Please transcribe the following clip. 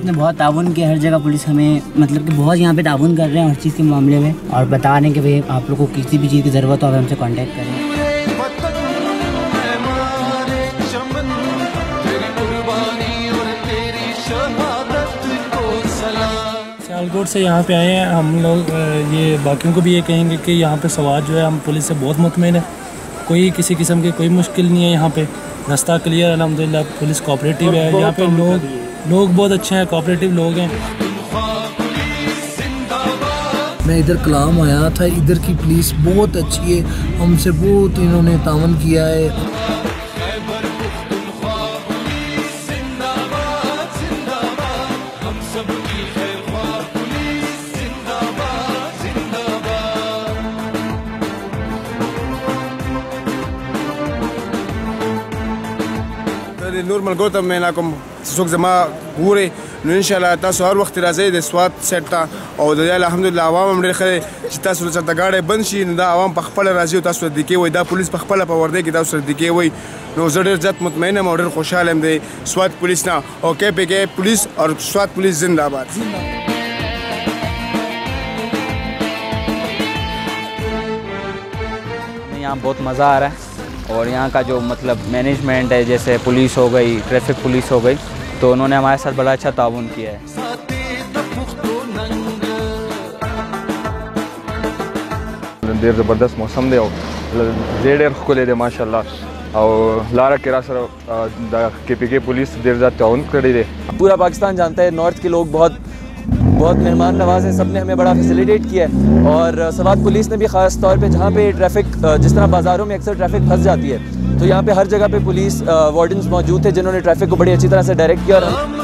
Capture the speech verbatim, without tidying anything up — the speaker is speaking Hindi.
ने बहुत ताउन किया हर जगह। पुलिस हमें मतलब कि बहुत यहाँ पे ताउन कर रहे हैं हर चीज़ के मामले में, और बता रहे हैं कि भाई आप लोग को किसी भी चीज़ की ज़रूरत हो आप हमसे कांटेक्ट करें। सियालकोट से यहाँ पे आए हैं हम लोग। ये बाकियों को भी ये कहेंगे कि यहाँ पे सवार जो है हम पुलिस से बहुत मुतमईन है, कोई किसी किस्म की कोई मुश्किल नहीं है। यहाँ पे रास्ता क्लियर अल्हम्दुलिल्लाह, पुलिस कोऑपरेटिव है। यहाँ पे लोग लोग बहुत अच्छे हैं, कोऑपरेटिव लोग हैं। मैं इधर कलाम आया था, इधर की पुलिस बहुत अच्छी है, हमसे बहुत इन्होंने तावन किया है। نور ملګرو مې ناکم څوک زما ګوري نو ان شاء الله تاسو هر وخت راځئ د سوات سیټ ته، او د الحمدلله عوام هم ډېر ښه دی چې تاسو چېرته ګاډی بند شي نو دا عوام په خپله راځي او تاسو صدیقې وایي، دا پولیس په خپله په وردۍ کې تاسو صدیقې وایي. نو زه ډېر زیات مطمئن یم او ډېر خوشحال یم د سوات پولیس نه، او کے پی کے پولیس اور سوات پولیس زندہ باد. यहाँ बहुत मज़ा आ रहा है और यहाँ का जो मतलब मैनेजमेंट है, जैसे पुलिस हो गई, ट्रैफिक पुलिस हो गई, तो उन्होंने हमारे साथ बड़ा अच्छा ताउन किया है. ډېر زبردست موسم دی او ډېر ډېر ښکلی دی ماشاءالله، او لاره کې را سره د کے پی کے پولیس ډېر زیات تعاون کړی دی. पूरा पाकिस्तान जानता है नॉर्थ के लोग बहुत बहुत मेहमान नवाज हैं, सब ने हमें बड़ा फैसिलिटेट किया है. और सवात पुलिस ने भी ख़ास तौर पे जहाँ पे ट्रैफिक जिस तरह बाज़ारों में अक्सर ट्रैफिक फंस जाती है, तो यहाँ पे हर जगह पे पुलिस वार्डन्स मौजूद थे जिन्होंने ट्रैफिक को बड़ी अच्छी तरह से डायरेक्ट किया. और